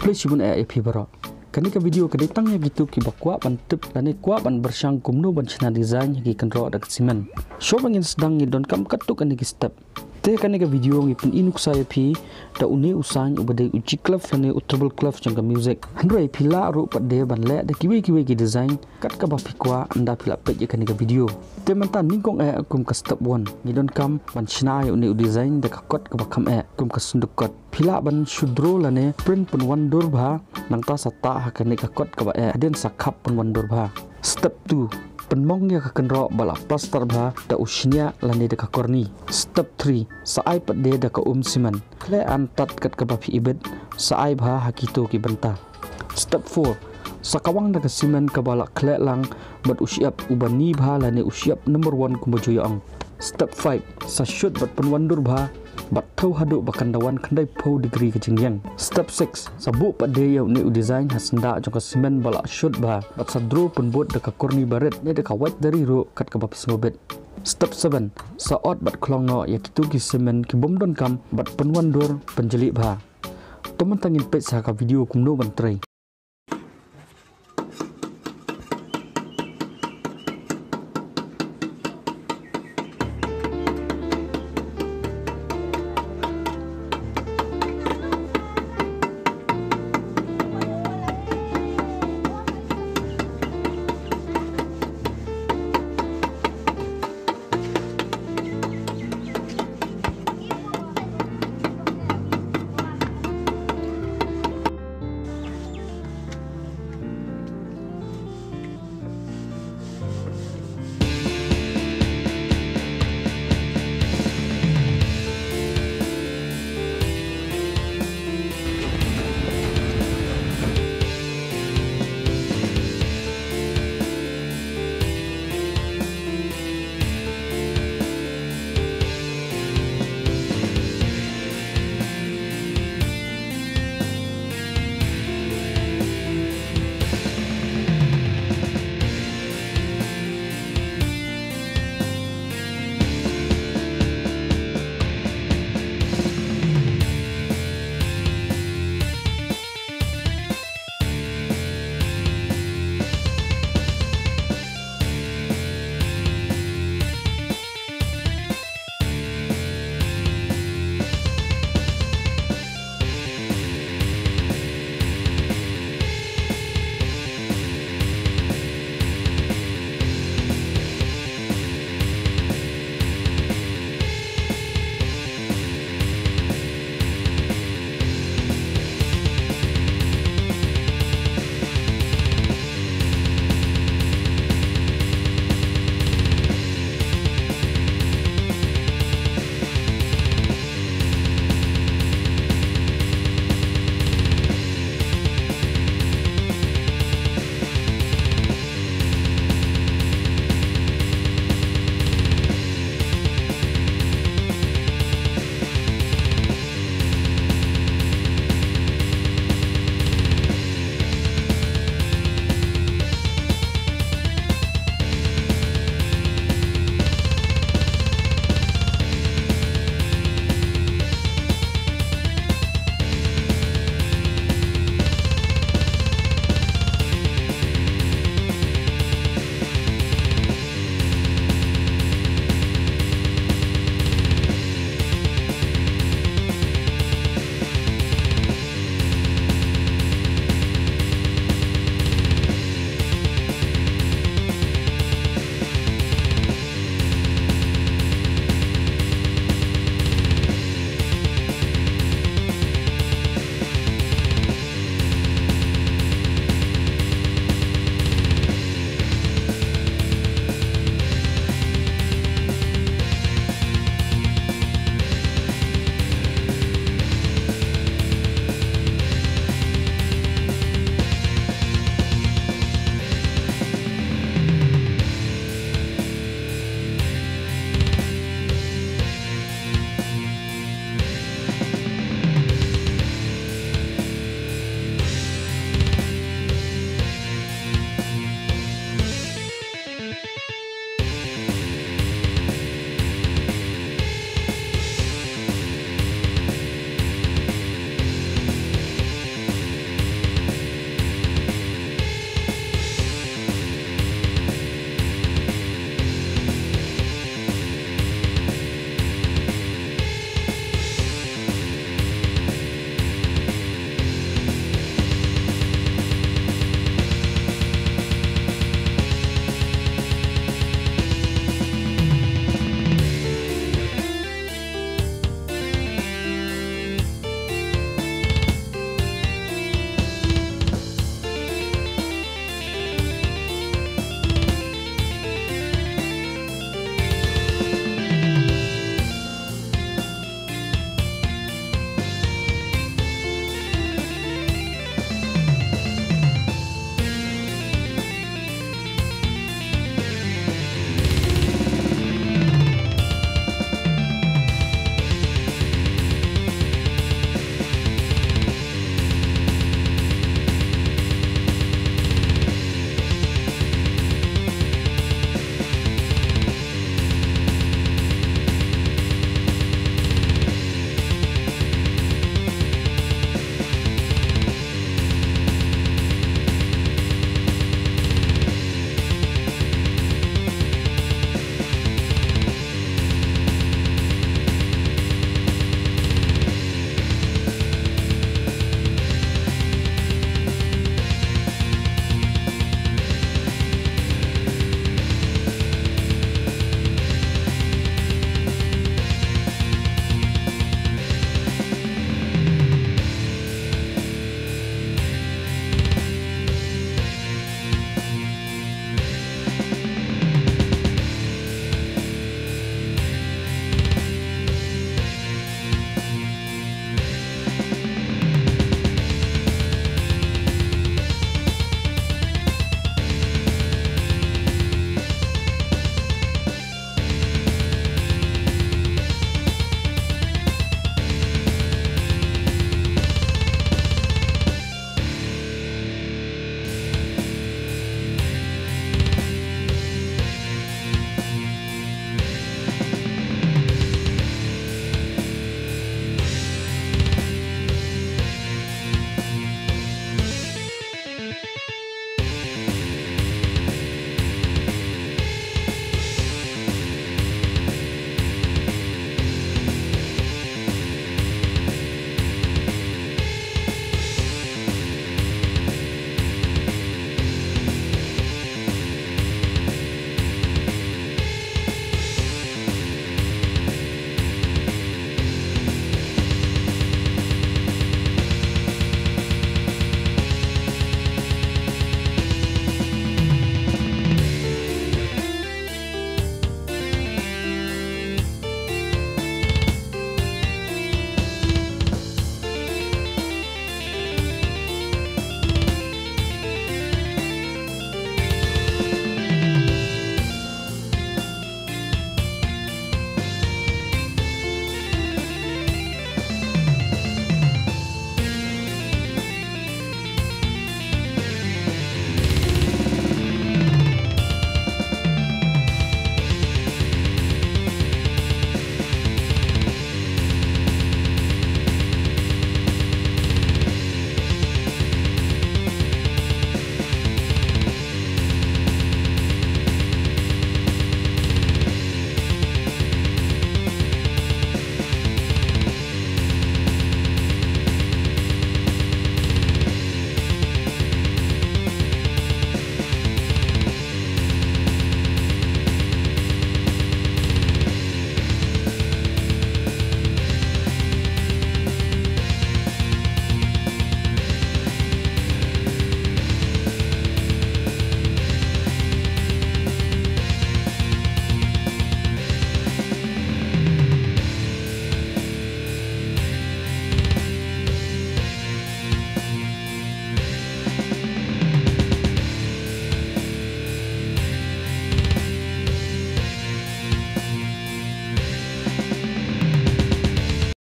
play sibun api baro. Kani ka video ka ditangnya gitu ki bakwa ban tip lani kwa ban bersang kumno ban china design ki kanro dak simen. Show bangin sedang ngidon kam katuk ani ki step. Te kani ka video ngi pun inuk saya pi da uni usang ubade uji club lani treble club jangka music. Handrai pila ru pade ban le da kiwi ki design kat ka ba pikwa anda pila pet kani ka video. Te mantan ningkong akum ka step 1 ngidon kam ban china uni design da ka kot ka bakam kum ka sunduk kot. Pila ban shudro lane print pun wandur bha nangta sata hakane ka kot ka ba den sakhap pun wandur bha. Step 2 penmongnya ka kenro bala plaster bha da usnya lane da ka korni. Step 3 saai pade da ka siman kle antat kat ka ba phi ibet saai bha hakito ki benta. Step 4 sakawang da ka siman ka bala kle lang bat usiap ubani bha lane usiap number 1 kumbojoyang. Step 5 sa shoot bat penwandur bha bat thau hadu bakandawan khandai phau degree ka jingyang. Step 6 sabu pade yau ni design hasenda jong ka simen bala shoot bha bat sadro penbot da ka korni baret ne da ka white dari ro kat ka bapis ngobet. Step 7 sa ot bat klong no yakitu ki simen ki bomdon kam bat penwandur penjeli bha. Toman tangin pet sa ka video kumno ban trai